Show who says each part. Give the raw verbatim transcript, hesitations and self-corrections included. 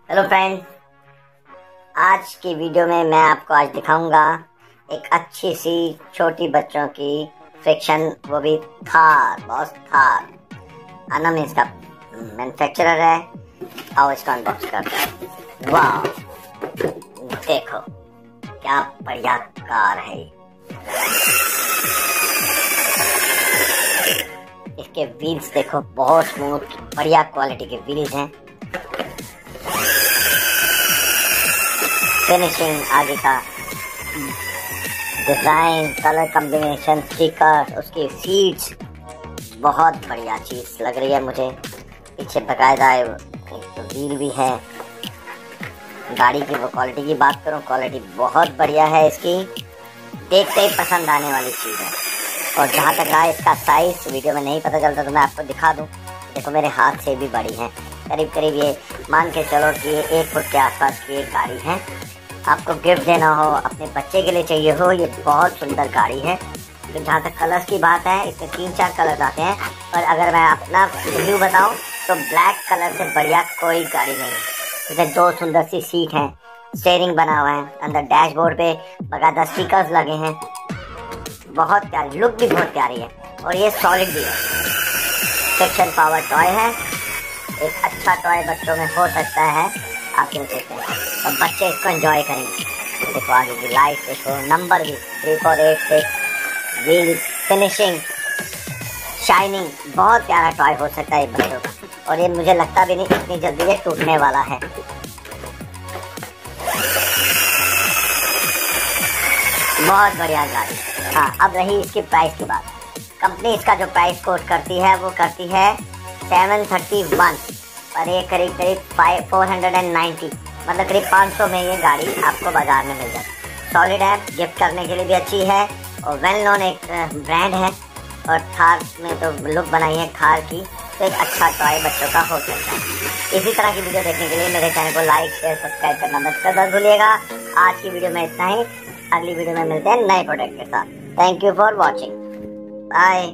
Speaker 1: Hello friend, आज की video में मैं आपको आज दिखाऊंगा एक अच्छी सी छोटी बच्चों की फ्रिक्शन, वो भी थार। बॉस थार अनम इसका मैन्युफैक्चरर है। आओ इसको अनबॉक्स करते हैं। वाह, देखो क्या बढ़िया कार है। इसके व्हील्स देखो, बहुत स्मूथ बढ़िया क्वालिटी के व्हील्स हैं। फिनिशिंग, आगे का डिजाइन, कलर कॉम्बिनेशन, स्टिकर, उसकी सीट्स बहुत बढ़िया चीज लग रही है मुझे। पीछे बकायदा एक तो व्हील भी है। गाड़ी की वो क्वालिटी की बात करूं, क्वालिटी बहुत बढ़िया है इसकी, देखते ही पसंद आने वाली चीज है। और जहाँ तक रहा इसका साइज, वीडियो में नहीं पता चलता तो मैं आपको दिखा दूं। देखो मेरे हाथ से भी बड़ी है, करीब करीब ये मान के चलो कि ये एक फुट के आसपास की एक गाड़ी है। आपको गिफ्ट देना हो, अपने बच्चे के लिए चाहिए हो, ये बहुत सुंदर गाड़ी है। तो जहाँ तक कलर्स की बात है, इसमें तीन चार कलर्स आते हैं, पर अगर मैं अपना रिव्यू बताऊं तो ब्लैक कलर से बढ़िया कोई गाड़ी नहीं। इसमें दो सुंदर सी सीट है, स्टीयरिंग बना हुआ है, अंदर डैशबोर्ड पे बकायदा स्टिकर्स लगे हैं। बहुत प्यारी लुक भी बहुत प्यारी है, और ये सॉलिड भी है। फ्रिक्शन पावर टॉय है, एक अच्छा टॉय बच्चों में हो सकता है, आप कह सकते हैं, और बच्चे इसको एंजॉय करेंगे। देखो आगे की लाइट, देखो नंबर भी three four eight six, wheel finishing, shining, बहुत प्यारा टॉय हो सकता है बच्चों का। और ये मुझे लगता भी नहीं इतनी जल्दी ये टूटने वाला है। बहुत बढ़िया गाड़ी। हाँ, अब रही इसकी प्राइस की बात। कंपनी इसका जो प्राइस कोट करती है वो करती है सेवन थर्टी वन, पर ये करीब करीब five four hundred and ninety, मतलब करीब पाँच सौ में ये गाड़ी आपको बाजार में मिल जाती। सॉलिड है, गिफ्ट करने के लिए भी अच्छी है, और वेल नोन एक ब्रांड है, और थार में तो लुक बनाई है थार की, तो एक अच्छा टॉय बच्चों का हो सकता है। इसी तरह की वीडियो देखने के लिए मेरे चैनल को लाइक शेयर सब्सक्राइब करना मत भूलिएगा। आज की वीडियो में इतना ही, अगली वीडियो में मिलते हैं नए प्रोडक्ट के साथ। Thank you for watching, bye.